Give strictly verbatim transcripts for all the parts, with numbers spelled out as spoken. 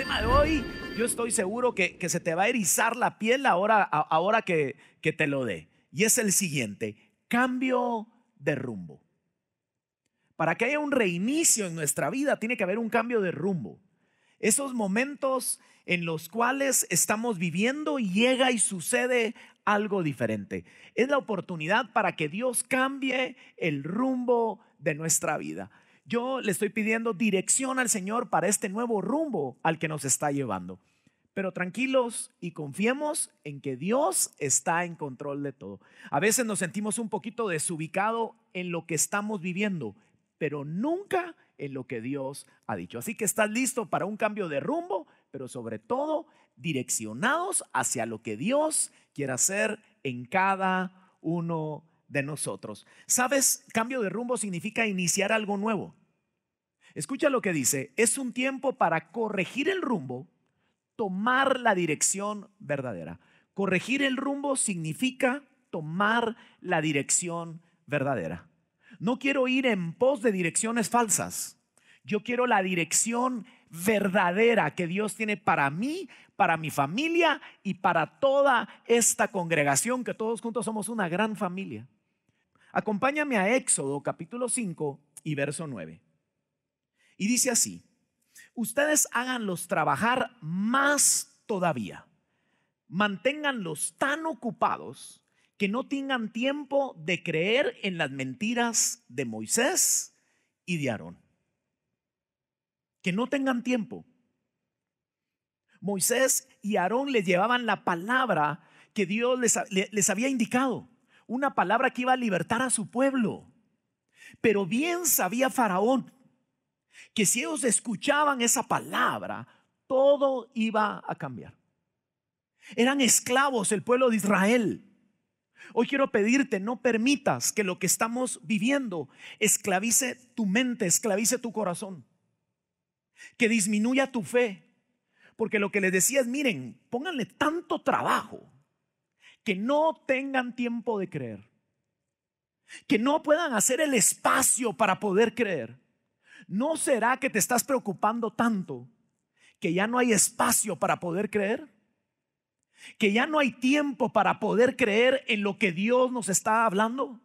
tema de hoy, yo estoy seguro que, que se te va a erizar la piel ahora, a, ahora que, que te lo dé. Y es el siguiente: cambio de rumbo. Para que haya un reinicio en nuestra vida, tiene que haber un cambio de rumbo. Esos momentos en los cuales estamos viviendo, llega y sucede algo diferente. Es la oportunidad para que Dios cambie el rumbo de nuestra vida. Yo le estoy pidiendo dirección al Señor para este nuevo rumbo al que nos está llevando. Pero tranquilos y confiemos en que Dios está en control de todo. A veces nos sentimos un poquito desubicados en lo que estamos viviendo, pero nunca en lo que Dios ha dicho. Así que estás listo para un cambio de rumbo, pero sobre todo direccionados hacia lo que Dios quiere hacer en cada uno de nosotros. ¿Sabes? Cambio de rumbo significa iniciar algo nuevo. Escucha lo que dice: es un tiempo para corregir el rumbo, tomar la dirección verdadera. Corregir el rumbo significa tomar la dirección verdadera. No quiero ir en pos de direcciones falsas. Yo quiero la dirección verdadera que Dios tiene para mí, para mi familia y para toda esta congregación, que todos juntos somos una gran familia. Acompáñame a Éxodo capítulo cinco y verso nueve. Y dice así: ustedes háganlos trabajar más todavía. Manténganlos tan ocupados que no tengan tiempo de creer en las mentiras de Moisés y de Aarón. Que no tengan tiempo. Moisés y Aarón les llevaban la palabra que Dios les, les había indicado, una palabra que iba a libertar a su pueblo. Pero bien sabía Faraón que si ellos escuchaban esa palabra, todo iba a cambiar. Eran esclavos el pueblo de Israel. Hoy quiero pedirte: no permitas que lo que estamos viviendo esclavice tu mente, esclavice tu corazón, que disminuya tu fe. Porque lo que les decía es: miren, pónganle tanto trabajo que no tengan tiempo de creer, que no puedan hacer el espacio para poder creer. ¿No será que te estás preocupando tanto que ya no hay espacio para poder creer? ¿Que ya no hay tiempo para poder creer en lo que Dios nos está hablando?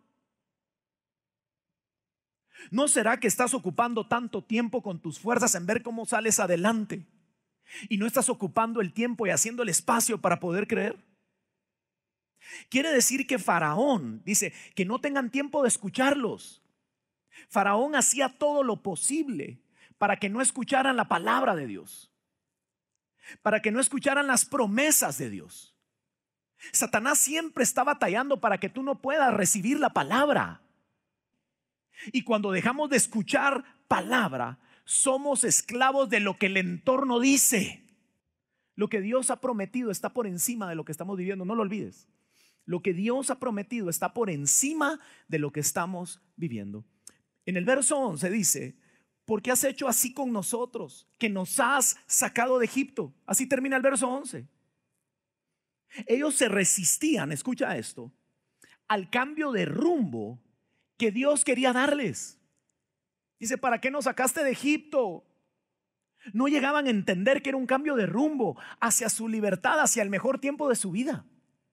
¿No será que estás ocupando tanto tiempo con tus fuerzas en ver cómo sales adelante y no estás ocupando el tiempo y haciendo el espacio para poder creer? Quiere decir que Faraón dice que no tengan tiempo de escucharlos. Faraón hacía todo lo posible para que no escucharan la palabra de Dios, para que no escucharan las promesas de Dios. Satanás siempre está batallando para que tú no puedas recibir la palabra. Y cuando dejamos de escuchar palabra, somos esclavos de lo que el entorno dice. Lo que Dios ha prometido está por encima de lo que estamos viviendo, no lo olvides. Lo que Dios ha prometido está por encima de lo que estamos viviendo. En el verso once dice: ¿por qué has hecho así con nosotros, que nos has sacado de Egipto? Así termina el verso once. Ellos se resistían, escucha esto, al cambio de rumbo que Dios quería darles. Dice: ¿para qué nos sacaste de Egipto? No llegaban a entender que era un cambio de rumbo hacia su libertad, hacia el mejor tiempo de su vida.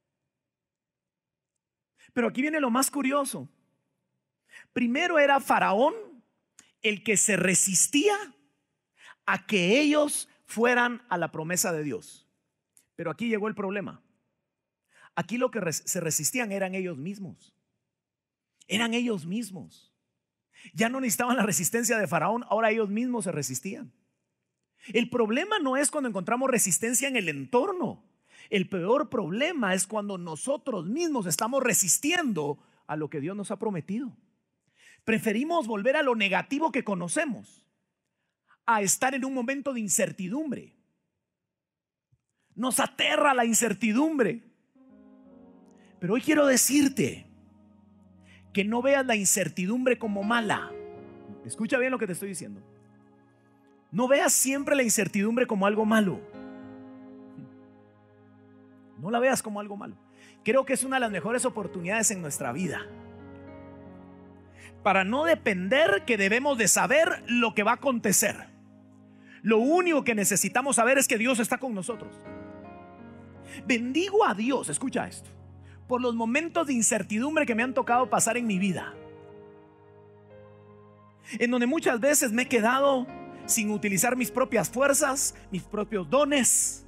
Pero aquí viene lo más curioso. Primero era Faraón el que se resistía a que ellos fueran a la promesa de Dios. Pero aquí llegó el problema. Aquí lo que res- se resistían eran ellos mismos. Eran ellos mismos. Ya no necesitaban la resistencia de Faraón, ahora ellos mismos se resistían. El problema no es cuando encontramos resistencia en el entorno. El peor problema es cuando nosotros mismos estamos resistiendo a lo que Dios nos ha prometido. Preferimos volver a lo negativo que conocemos a estar en un momento de incertidumbre. Nos aterra la incertidumbre. Pero hoy quiero decirte que no veas la incertidumbre como mala. Escucha bien lo que te estoy diciendo. No veas siempre la incertidumbre como algo malo. No la veas como algo malo. Creo que es una de las mejores oportunidades en nuestra vida para no depender que debemos de saber lo que va a acontecer. Lo único que necesitamos saber es que Dios está con nosotros. Bendigo a Dios, escucha esto, por los momentos de incertidumbre que me han tocado pasar en mi vida, en donde muchas veces me he quedado sin utilizar mis propias fuerzas, mis propios dones.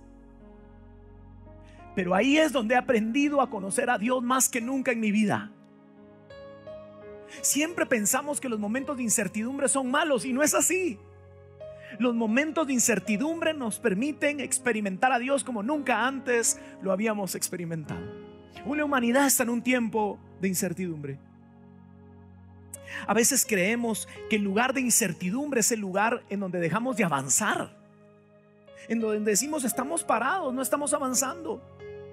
Pero ahí es donde he aprendido a conocer a Dios más que nunca en mi vida. Siempre pensamos que los momentos de incertidumbre son malos, y no es así. Los momentos de incertidumbre nos permiten experimentar a Dios como nunca antes lo habíamos experimentado. Una humanidad está en un tiempo de incertidumbre. A veces creemos que el lugar de incertidumbre es el lugar en donde dejamos de avanzar, en donde decimos estamos parados, no estamos avanzando.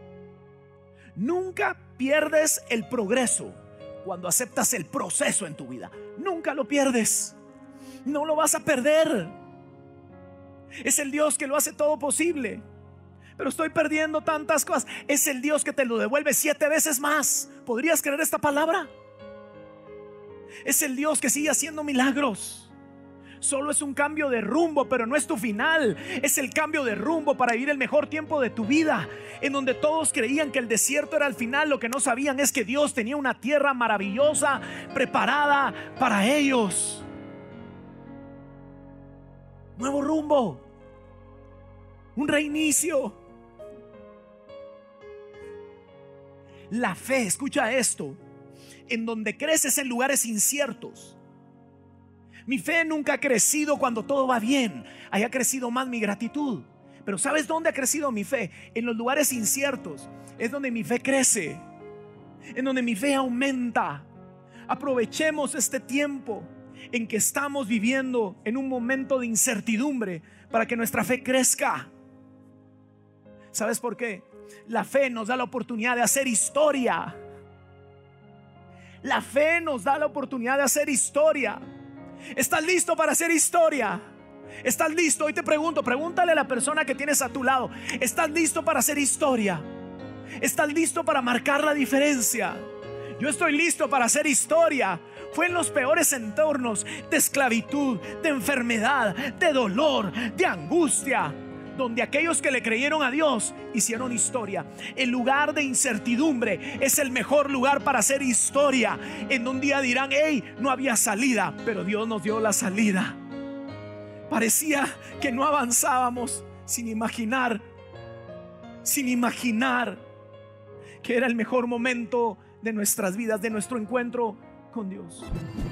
Nunca pierdes el progreso cuando aceptas el proceso en tu vida. Nunca lo pierdes, no lo vas a perder. Es el Dios que lo hace todo posible. Pero estoy perdiendo tantas cosas. Es el Dios que te lo devuelve siete veces más. ¿Podrías creer esta palabra? Es el Dios que sigue haciendo milagros. Solo es un cambio de rumbo, pero no es tu final. Es el cambio de rumbo para vivir el mejor tiempo de tu vida. En donde todos creían que el desierto era el final, lo que no sabían es que Dios tenía una tierra maravillosa preparada para ellos. Nuevo rumbo, un reinicio. La fe, escucha esto, en donde creces en lugares inciertos. Mi fe nunca ha crecido cuando todo va bien. Ahí ha crecido más mi gratitud. Pero ¿sabes dónde ha crecido mi fe? En los lugares inciertos. Es donde mi fe crece, en donde mi fe aumenta. Aprovechemos este tiempo en que estamos viviendo en un momento de incertidumbre para que nuestra fe crezca. ¿Sabes por qué? La fe nos da la oportunidad de hacer historia. La fe nos da la oportunidad de hacer historia. ¿Estás listo para hacer historia? ¿Estás listo? Hoy te pregunto, pregúntale a la persona que tienes a tu lado: ¿estás listo para hacer historia? ¿Estás listo para marcar la diferencia? Yo estoy listo para hacer historia. Fue en los peores entornos de esclavitud, de enfermedad, de dolor, de angustia, donde aquellos que le creyeron a Dios hicieron historia. El lugar de incertidumbre es el mejor lugar para hacer historia. En un día dirán: hey, no había salida, pero Dios nos dio la salida. Parecía que no avanzábamos, sin imaginar, sin imaginar que era el mejor momento de nuestras vidas, de nuestro encuentro con Dios.